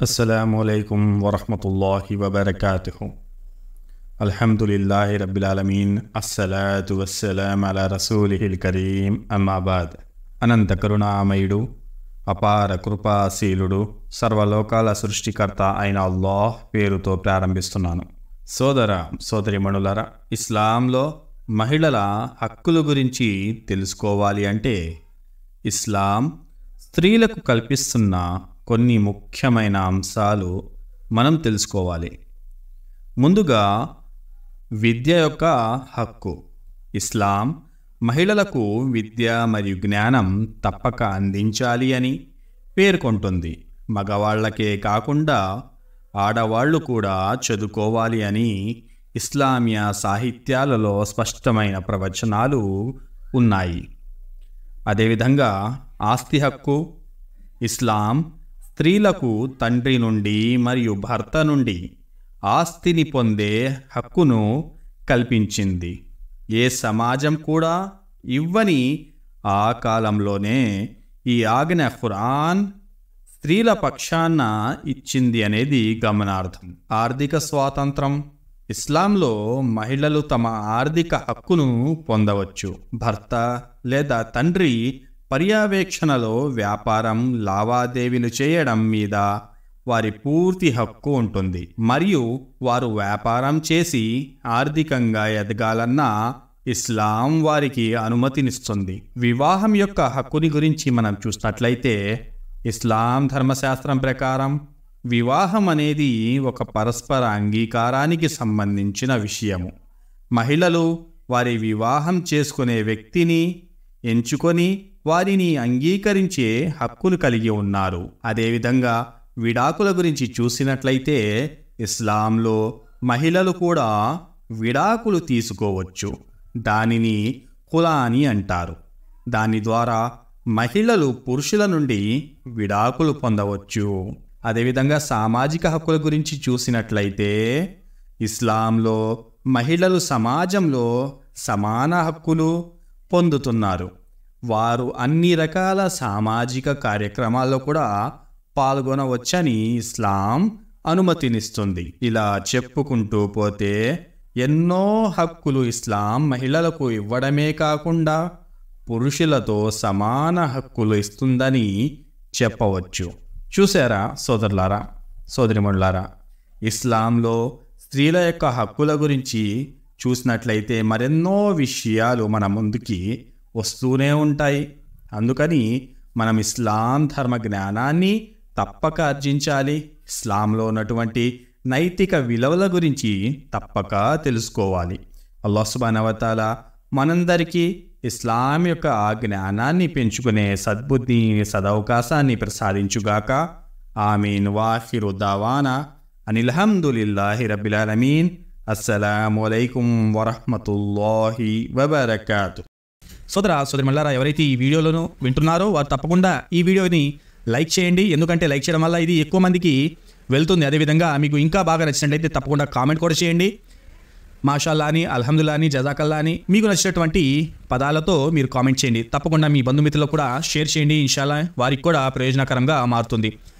अस्सलामुअलैकुम वरहमतुल्लाहि वबरकातुहु। अल्हम्दुलिल्लाहि रब्बिल आलमीन अस्सलातु वस्सलाम अला रसूलिहिल करीम अम्मा बाद। అనంత కరుణామయుడు అపార కృపాశీలుడు సర్వలోకాల సృష్టికర్త అయిన అల్లాహ్ పేరుతో ప్రారంభిస్తున్నాను. సోదరిమణులారా, ఇస్లాంలో మహిళల హక్కుల గురించి తెలుసుకోవాలి అంటే ఇస్లాం స్త్రీలకు కల్పిస్తున్న కొన్ని ముఖ్యమైన అంశాలు మనం తెలుసుకోవాలి. ముందుగా విద్య యొక్క హక్కు. ఇస్లాం మహిళలకు విద్య మరియు జ్ఞానం తప్పక అందించాలి అని పేర్కొంటుంది. మగవాళ్లకే కాకుండా ఆడవాళ్లు కూడా చదువుకోవాలి అని ఇస్లామియా సాహిత్యాలలో స్పష్టమైన ప్రవచనాలు ఉన్నాయి. అదేవిధంగా ఆస్తి హక్కు. ఇస్లాం స్త్రీలకు తండ్రి నుండి మరియు భర్త నుండి ఆస్తిని పొందే హక్కును కల్పించింది. ఏ సమాజం కూడా ఇవ్వని ఆ కాలంలోనే ఈ ఆజ్ఞ ఖురాన్ స్త్రీల పక్షాన ఇచ్చింది అనేది గమనార్థం. ఆర్థిక స్వాతంత్రం. ఇస్లాంలో మహిళలు తమ ఆర్థిక హక్కును పొందవచ్చు. భర్త లేదా తండ్రి పర్యవేక్షణలో వ్యాపారం లావాదేవీలు చేయడం మీద వారి పూర్తి హక్కు ఉంటుంది మరియు వారు వ్యాపారం చేసి ఆర్థికంగా ఎదగాలన్నా ఇస్లాం వారికి అనుమతినిస్తుంది. వివాహం యొక్క హక్కుని గురించి మనం చూసినట్లయితే ఇస్లాం ధర్మశాస్త్రం ప్రకారం వివాహం అనేది ఒక పరస్పర అంగీకారానికి సంబంధించిన విషయము. మహిళలు వారి వివాహం చేసుకునే వ్యక్తిని ఎంచుకొని వారిని అంగీకరించే హక్కులు కలిగి ఉన్నారు. అదేవిధంగా విడాకుల గురించి చూసినట్లయితే ఇస్లాంలో మహిళలు కూడా విడాకులు తీసుకోవచ్చు. దానిని ఖులాని అంటారు. దాని ద్వారా మహిళలు పురుషుల నుండి విడాకులు పొందవచ్చు. అదేవిధంగా సామాజిక హక్కుల గురించి చూసినట్లయితే ఇస్లాంలో మహిళలు సమాజంలో సమాన హక్కులు పొందుతున్నారు. వారు అన్ని రకాల సామాజిక కార్యక్రమాల్లో కూడా పాల్గొనవచ్చని ఇస్లాం అనుమతినిస్తుంది. ఇలా చెప్పుకుంటూ పోతే ఎన్నో హక్కులు ఇస్లాం మహిళలకు ఇవ్వడమే కాకుండా పురుషులతో సమాన హక్కులు ఇస్తుందని చెప్పవచ్చు. చూసారా సోదరులారా, సోదరిమణులారా, ఇస్లాంలో స్త్రీల యొక్క హక్కుల గురించి చూసినట్లయితే మరెన్నో విషయాలు మన ముందుకి వస్తూనే ఉంటాయి. అందుకని మనం ఇస్లాం ధర్మ జ్ఞానాన్ని తప్పక ఆర్జించాలి. ఇస్లాంలో ఉన్నటువంటి నైతిక విలువల గురించి తప్పక తెలుసుకోవాలి. అల్లాహ్ సుబ్హానహు వ తఆలా మనందరికీ ఇస్లాం యొక్క ఆ జ్ఞానాన్ని పెంచుకునే సద్బుద్ధిని, సదవకాశాన్ని ప్రసాదించుగాక. ఆమీన్. వాఖిరు దావానా అనిల్ హమ్దులిల్లాహి రబ్బిల్ ఆలమీన్. అస్సలాము అలైకుం వరహ్మతుల్లాహి వబరకాతుహు. సోదరిమణులారా, ఎవరైతే ఈ వీడియోలను వింటున్నారో వారు తప్పకుండా ఈ వీడియోని లైక్ చేయండి. ఎందుకంటే లైక్ చేయడం వల్ల ఇది ఎక్కువ మందికి వెళ్తుంది. అదేవిధంగా మీకు ఇంకా బాగా నచ్చినట్లయితే తప్పకుండా కామెంట్ కూడా చేయండి. మాషాల్లా అని, అల్హమ్దుల్లా అని, జజాకల్లా అని మీకు నచ్చినటువంటి పదాలతో మీరు కామెంట్ చేయండి. తప్పకుండా మీ బంధుమిత్రులకు కూడా షేర్ చేయండి. ఇన్షాల్లా వారికి కూడా ప్రయోజనకరంగా మారుతుంది.